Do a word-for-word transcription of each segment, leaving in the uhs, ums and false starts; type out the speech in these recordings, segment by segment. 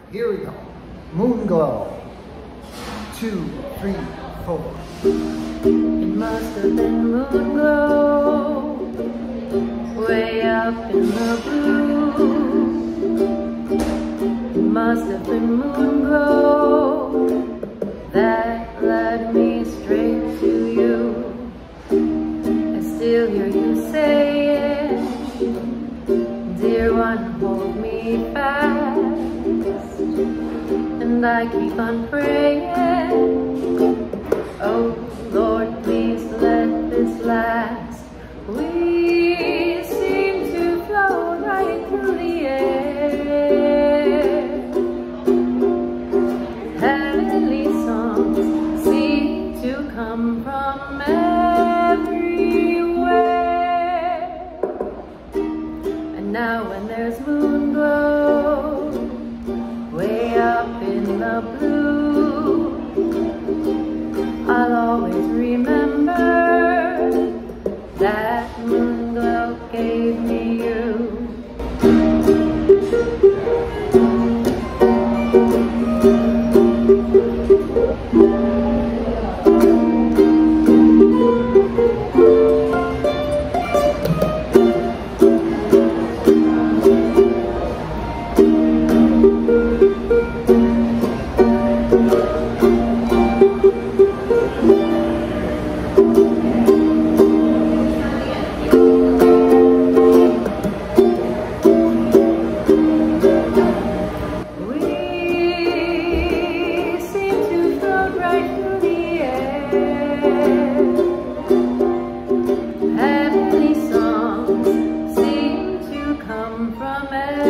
Here we go. Moonglow. Two, three, four. It must have been moonglow, way up in the blue. It must have been moonglow that led me straight to you. I still hear you saying, dear one, hold me fast. And I keep on praying, oh Lord, please let this last. We seem to float right through the air. Heavenly songs seem to come from everywhere. And now when there's moonglow, way up in the blue, I'll always remember that Moonglow gave me you. From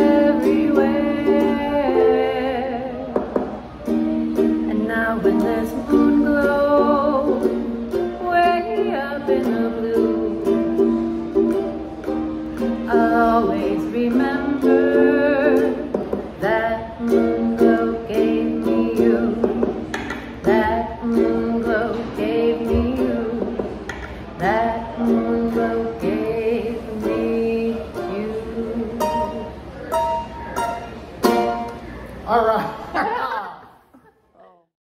everywhere. And now when there's moonglow, way up in the blue, I'll always remember that Moonglow gave me you. That Moonglow gave me you. That Moonglow gave me you. All right.